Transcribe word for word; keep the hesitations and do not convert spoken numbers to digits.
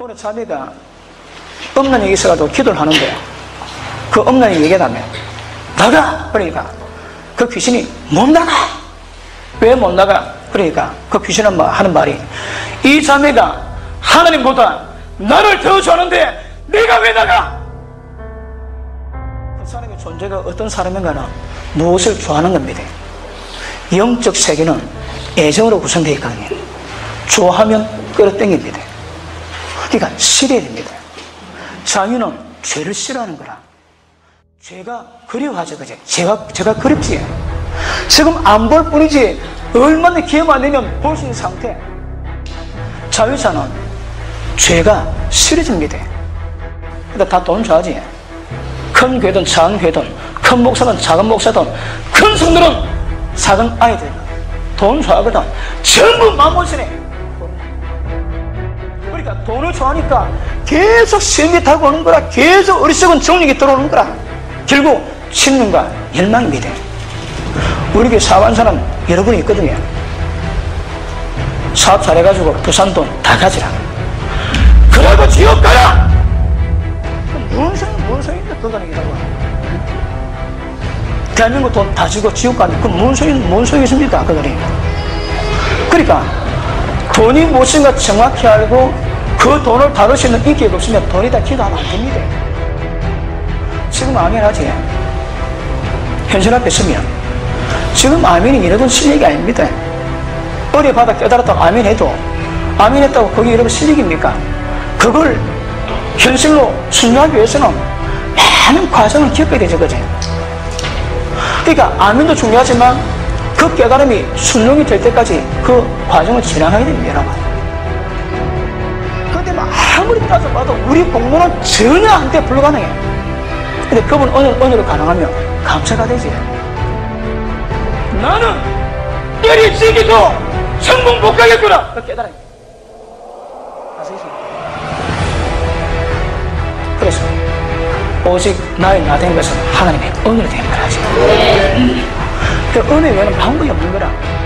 여러분의 자매가 엄난이 있어가지고 기도를 하는데 그 엄난이 얘기하면 나가! 그러니까 그 귀신이 못 나가! 왜 못 나가? 그러니까 그 귀신은 뭐 하는 말이 이 자매가 하나님보다 나를 더 좋아하는데 내가 왜 나가? 그 사람의 존재가 어떤 사람인가는 무엇을 좋아하는 겁니다. 영적 세계는 애정으로 구성되어 있거든요. 좋아하면 끌어당깁니다. 그러니까 싫어야 됩니다. 자유는 죄를 싫어하는 거라. 죄가 그리워하죠, 그제? 죄가, 죄가 그립지. 지금 안 볼 뿐이지, 얼마나 기회만 되면 볼 수 있는 상태. 자유자는 죄가 싫어집니다. 근데 다 돈 좋아하지. 큰 교회든 작은 교회든, 큰 목사든 작은 목사든, 큰 성들은 작은 아이들, 돈 좋아하거든. 전부 마음모순해. 그러니까 돈을 좋아하니까 계속 시험이 타고 오는 거라. 계속 어리석은 정력이 들어오는 거라. 결국 침륜과 열망입니다. 우리 교회 사업한 사람 여러분이 있거든요. 사업 잘해가지고 부산 돈 다 가지라. 그러고 지옥 가라! 뭔 소리, 뭔 소리인데 그거 가는 게라고. 대한민국 돈 다 주고 지옥 가는 그 뭔 소리, 뭔 소리 있습니까? 그거리. 그러니까 돈이 무엇인가 정확히 알고 그 돈을 다룰 수 있는 인기가 없으면 돈에다 기도하면 안 됩니다. 지금 아멘 하지. 현실 앞에 서면 지금 아멘이 이러던 실력이 아닙니다. 어려 받아 깨달았다고 아멘 해도 아멘 했다고 거기 여러분 실력입니까? 그걸 현실로 순종하기 위해서는 많은 과정을 겪어야 되죠, 그지? 그러니까 아멘도 중요하지만 그 깨달음이 순종이 될 때까지 그 과정을 지나가야 됩니다, 여러분. 그런데 아무리 따져봐도 우리 공부는 전혀 한때 불가능해. 근데 그분 어느, 어느로 가능하면 감사가 되지. 나는 때리치기도 성공 못 가겠구나. 그 깨달아요. 그래서 오직 나의 나된 것은 하나님의 은혜로 된 거라지. 그 은혜 외에는 방법이 없는 거라.